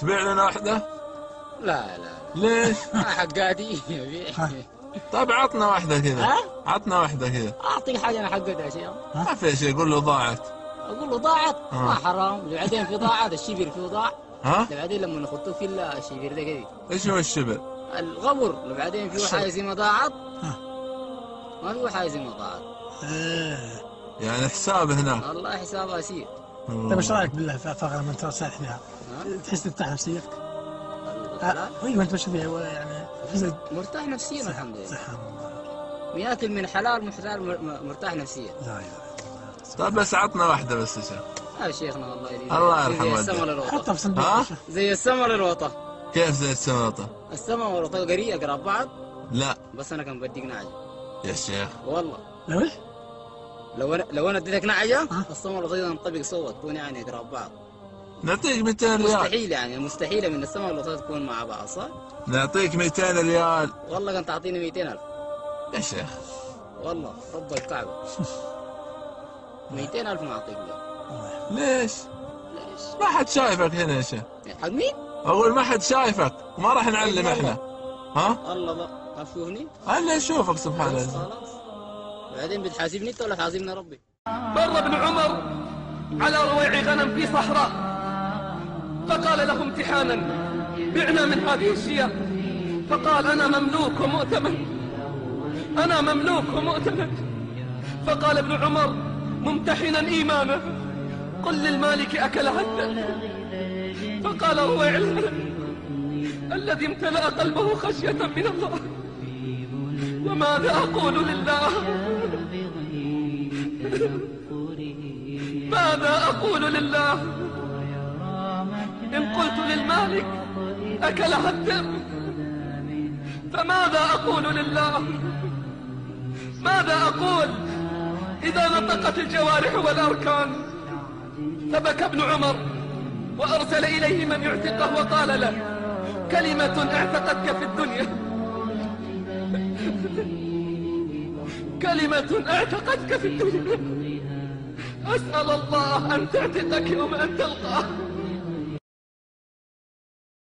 تبيع لنا واحدة؟ لا لا ليش؟ ما حقاتي. طيب عطنا واحدة كذا. ها؟ عطنا واحدة كذا. اعطيك حاجه انا حقتها يا شيخ. ما في شيء، قول له ضاعت. اقول له ضاعت؟ ما حرام، بعدين في ضاعت الشبر فيه ضاع. ها؟ بعدين لما نخطوه في الشبر ده كذي. ايش هو الشبر؟ الغبر، بعدين فيه حاجه زي ما ضاعت. ما فيه حاجه زي ما ضاعت. يعني حساب هناك. الله حسابها سير. طيب ايش رايك بالله في ثغره لما انت سائح فيها؟ تحس ترتاح نفسيتك؟ ايوه انت ماشي فيها يعني مرتاح نفسيا الحمد لله. سبحان الله. بياكل من حلال مرتاح نفسيا. لا اله. طيب بس عطنا واحدة بس يا شيخ. يا شيخنا الله يريد. الله يرحمه. زي السما للوطا. حطها في صندوق. زي السما للوطا. كيف زي السماطة؟ السما والوطا قريب بعض. لا بس انا كان بديك نعجة يا شيخ. والله. لو ايش؟ لو انا اديتك نعجة السما والوطا تنطبق سوا تكون يعني قراب بعض. نعطيك 200 ريال. مستحيل يعني مستحيلة من السما والوطا تكون مع بعض صح؟ نعطيك 200 ريال. والله كان تعطيني 200,000 يا شيخ. والله رب الكعبة. 200,000 ما اعطيك له. ليش؟ ما حد شايفك هنا يا شيخ. حق مين؟ اقول ما حد شايفك، ما راح نعلم احنا. ها؟ الله بقى ما تشوفني؟ انا اشوفك سبحان الله. خلاص بعدين بتحاسبني انت ولا حاسبني ربي؟ مر ابن عمر على رويع غنم في صحراء، فقال له امتحانا: بعنا من هذه الشياه. فقال: أنا مملوك ومؤتمن، أنا مملوك ومؤتمن. فقال ابن عمر ممتحنا إيمانه: قل للمالك أكلها الذئب. فقال رويع الغنم الذي امتلأ قلبه خشية من الله: وماذا أقول لله؟ ماذا أقول لله إن قلت للمالك أكلها الذئب؟ فماذا أقول لله؟ ماذا أقول إذا نطقت الجوارح والأركان؟ فبكى ابن عمر وأرسل إليه من يعتقه وقال له: كلمة اعتقتك في الدنيا، كلمة اعتقتك في الدنيا، أسأل الله أن تعتقك يوم أن تلقاه.